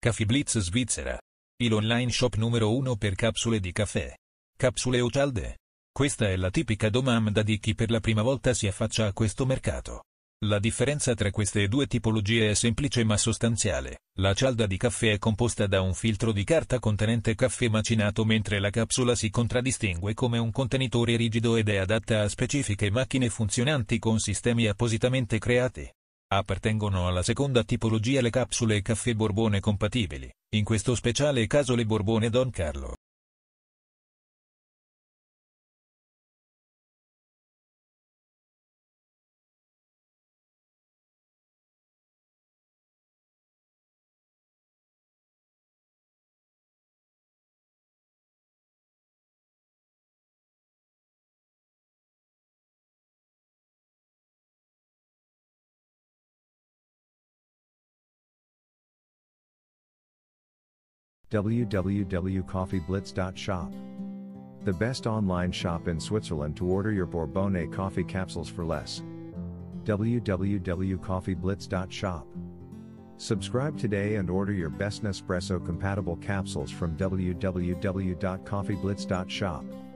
Caffè Blitz Svizzera. Il online shop numero 1 per capsule di caffè. Capsule o cialde? Questa è la tipica domanda di chi per la prima volta si affaccia a questo mercato. La differenza tra queste due tipologie è semplice ma sostanziale. La cialda di caffè è composta da un filtro di carta contenente caffè macinato, mentre la capsula si contraddistingue come un contenitore rigido ed è adatta a specifiche macchine funzionanti con sistemi appositamente creati. Appartengono alla seconda tipologia le capsule caffè Borbone compatibili, in questo speciale caso le Borbone Don Carlo. www.coffeeblitz.shop. The best online shop in Switzerland to order your Bourbonnais coffee capsules for less. www.coffeeblitz.shop. Subscribe today and order your best Nespresso compatible capsules from www.coffeeblitz.shop.